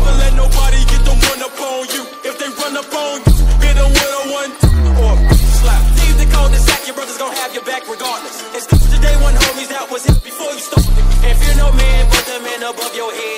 never let nobody get the one up on you. If they run up on you, hit them with a 1-2 or slap. Leave the cul-de-sac, your brothers gon' have your back regardless. And still today one homies that was hit before you started. And fear no man but the man above your head.